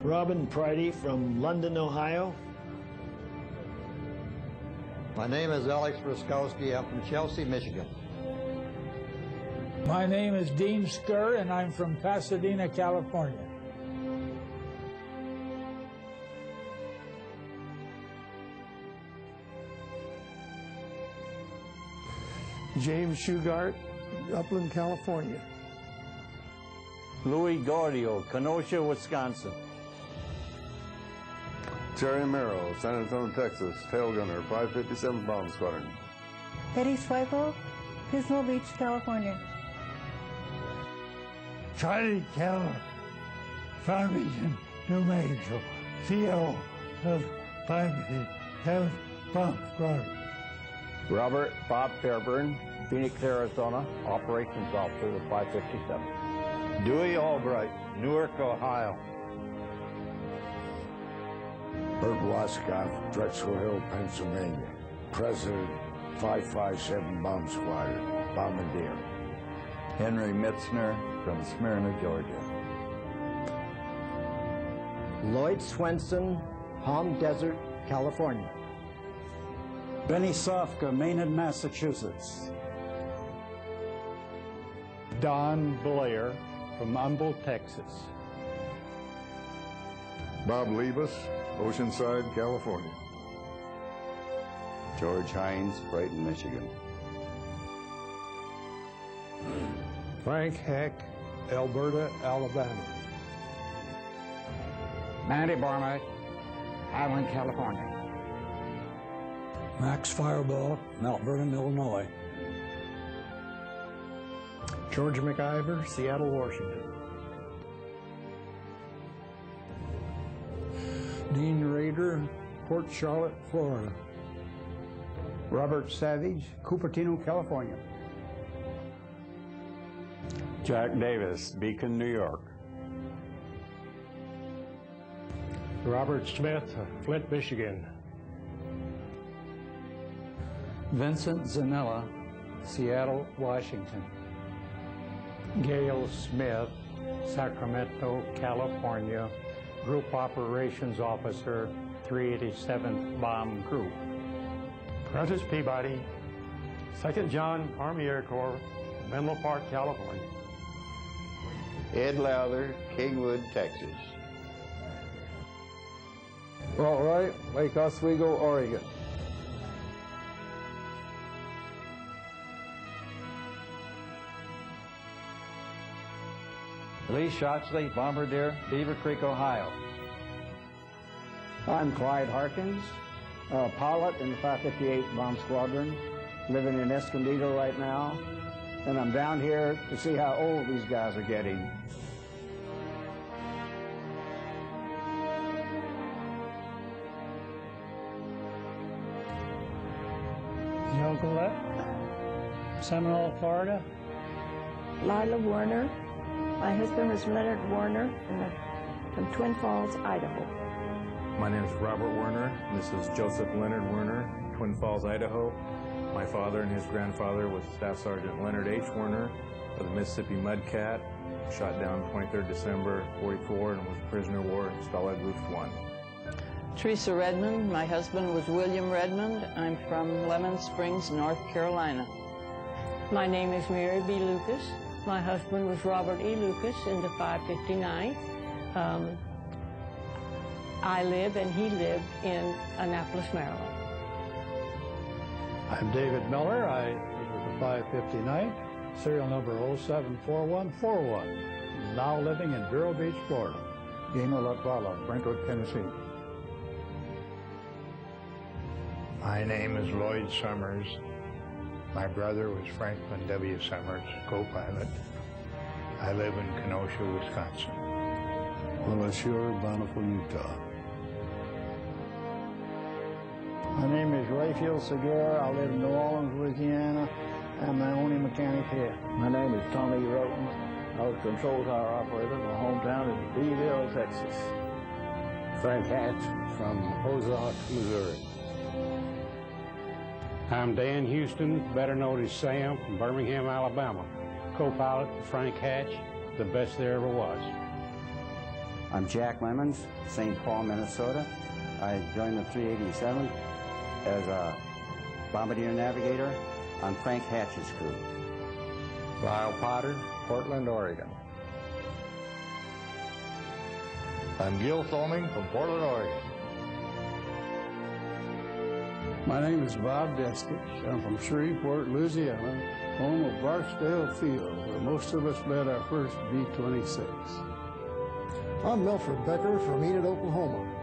Robin Pridey from London, Ohio. My name is Alex Ruskowski. I'm from Chelsea, Michigan. My name is Dean Skur, and I'm from Pasadena, California. James Shugart, Upland, California. Louis Gordio, Kenosha, Wisconsin. Jerry Merrill, San Antonio, Texas, tail gunner, 557 Bomb Squadron. Eddie Swipo, Pismo Beach, California. Charlie Keller, Farmington, New Mexico, CO of 557 Bomb Squadron. Robert Bob Fairburn, Phoenix, Arizona, Operations Officer with 557. Dewey Albright, Newark, Ohio. Bert Waskoff, Drexel Hill, Pennsylvania. President, 557 Bomb Squadron, Bombardier. Henry Mitzner from Smyrna, Georgia. Lloyd Swenson, Palm Desert, California. Benny Sofka, Maynard, Massachusetts. Don Blair from Humboldt, Texas. Bob Liebus, Oceanside, California. George Hines, Brighton, Michigan. Frank Heck, Alberta, Alabama. Mandy Barnett, Highland, California. Max Fireball, Mount Vernon, Illinois. George McIver, Seattle, Washington. Dean Rader, Port Charlotte, Florida. Robert Savage, Cupertino, California. Jack Davis, Beacon, New York. Robert Smith, Flint, Michigan. Vincent Zanella, Seattle, Washington. Gail Smith, Sacramento, California, Group Operations Officer, 387th Bomb Group. Prentice Peabody, 2nd John Army Air Corps, Menlo Park, California. Ed Lowther, Kingwood, Texas. Walt Wright, Lake Oswego, Oregon. Lee Shotley, Bombardier, Beaver Creek, Ohio. I'm Clyde Harkins, pilot in the 558 Bomb Squadron, living in Escondido right now, and I'm down here to see how old these guys are getting. Joe Gillette, Seminole, Florida. Lila Werner. My husband was Leonard Warner from Twin Falls, Idaho. My name is Robert Werner. This is Joseph Leonard Werner, Twin Falls, Idaho. My father and his grandfather was Staff Sergeant Leonard H. Werner of the Mississippi Mudcat, shot down 23rd December 44 and was prisoner of war in Stalag Luft 1. Teresa Redmond. My husband was William Redmond. I'm from Lemon Springs, North Carolina. My name is Mary B. Lucas. My husband was Robert E. Lucas in the 559. I live and he lived in Annapolis, Maryland. I'm David Miller. I was with the 559, serial number 074141. Now living in Vero Beach, Florida. Dino Latvala, Brentwood, Tennessee. My name is Lloyd Summers. My brother was Franklin W. Summers, co-pilot. I live in Kenosha, Wisconsin. Lalashore, Bountiful, Utah. My name is Rayfield Segura. I live in New Orleans, Louisiana. I'm the only mechanic here. My name is Tommy Roten. I was control tower operator. My hometown is Beeville, Texas. Frank Hatch from Ozark, Missouri. I'm Dan Houston, better known as Sam, from Birmingham, Alabama. Co-pilot Frank Hatch, the best there ever was. I'm Jack Lemons, St. Paul, Minnesota. I joined the 387th as a bombardier navigator on Frank Hatch's crew. Lyle Potter, Portland, Oregon. I'm Gil Thoming from Portland, Oregon. My name is Bob Destich. I'm from Shreveport, Louisiana, home of Barksdale Field, where most of us met our first B-26. I'm Milford Becker from Enid, Oklahoma.